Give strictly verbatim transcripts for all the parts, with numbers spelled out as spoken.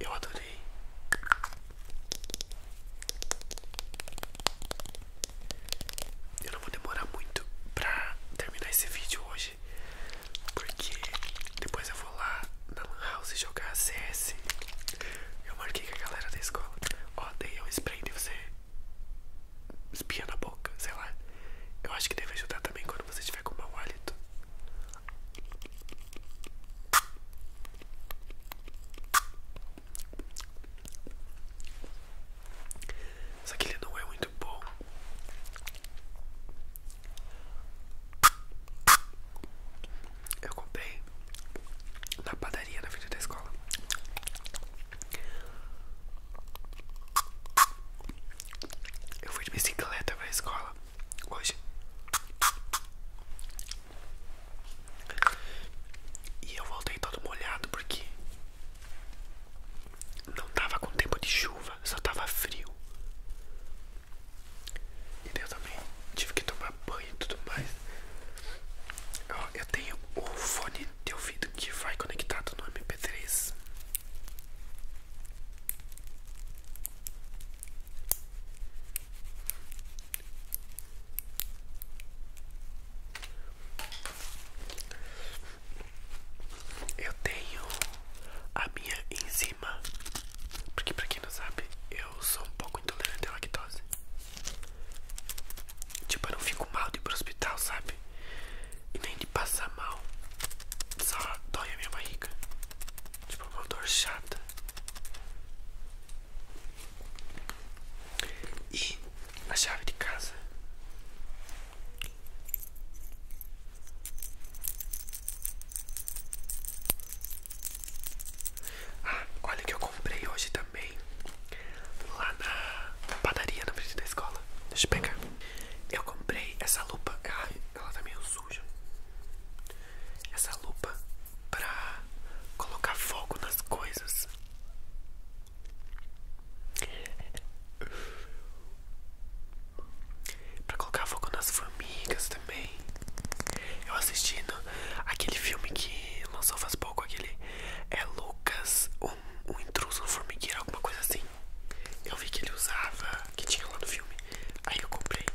Eu adorei. Eu não vou demorar muito pra terminar esse vídeo hoje, porque depois eu vou lá na Lan House jogar C S. Eu marquei com a galera da escola. Ó, dei um spray de você espia na boca, sei lá. Eu acho que deve ajudar também quando você estiver com mau hálito. Só que ele não é muito bom. Eu comprei na padaria na frente da escola. Eu fui de bicicleta pra escola hoje. E eu voltei todo molhado porque não tava com tempo de chuva, só tava frio. E eu também tive que tomar banho e tudo mais. Ó, eu tenho um fone de ouvido que vai conectado no M P três. Eu tenho a minha enzima, porque pra quem não sabe, eu sou um pouco intolerante à lactose. Tipo, eu não fico mal de ir pro hospital, sabe? E nem de passar mal. Só dói a minha barriga. Tipo, uma dor chata. E a chave de casa. Ah, olha que eu comprei hoje também. Lá na padaria na frente da escola. Deixa eu pegar. Eu comprei essa lupa. Ai, ela tá meio suja. Essa lupa pra colocar fogo nas coisas. Pra colocar fogo nas formigas também. Eu assistindo aquele filme que lançou faz pouco, aquele é Lucas, um, um intruso no formigueiro, alguma coisa assim. Eu vi que ele usava, que tinha lá no filme. Aí eu comprei.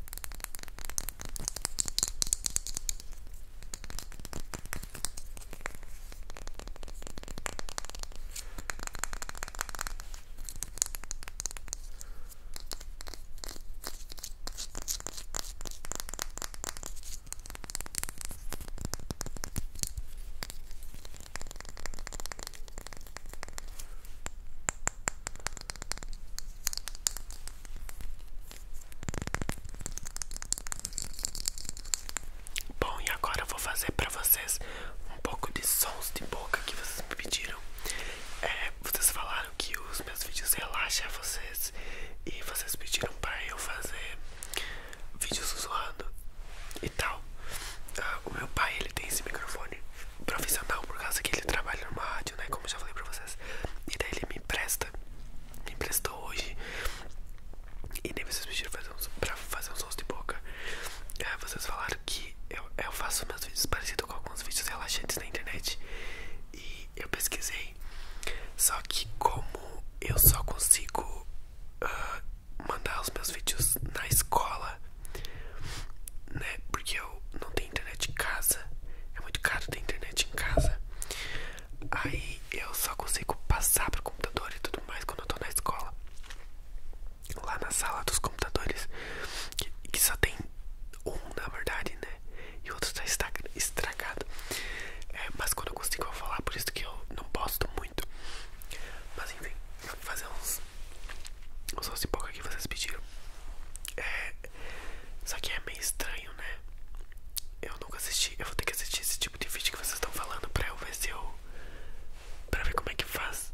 Bom, e agora eu vou fazer pra vocês um pouco de sons de boca que vocês me pediram. É, vocês falaram que os meus vídeos relaxam vocês e vocês pediram pra eu fazer vídeos sussurrando e tal. Ah, o meu pai, ele tem esse microfone profissional por causa que ele trabalha numa rádio, né, como eu já falei pra vocês. E daí ele me empresta, me emprestou hoje. E daí vocês pediram fazer uns, pra fazer uns sons de boca. É, vocês falaram que eu, eu faço meus vídeos parecidos com alguns vídeos relaxantes na internet. E eu pesquisei. Só que como eu só consigo uh, mandar os meus vídeos na escola, né? Porque eu não tenho internet em casa. É muito caro ter internet em casa. Aí eu só consigo passar pro computador e tudo mais quando eu tô na escola. Lá na sala dos computadores, que, que só tem um, na verdade, né? E o outro tá estragado. É, mas quando eu consigo eu vou falar, por isso que eu não posto muito. Mas enfim, eu vou fazer uns uns sons de boca que vocês pediram. É, só que é meio estranho, né? Eu nunca assisti. Eu vou ter que assistir esse tipo de vídeo que vocês estão falando pra eu ver se eu... pra ver como é que faz.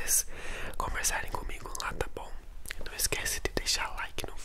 vocês conversarem comigo lá, tá bom? Não esquece de deixar like no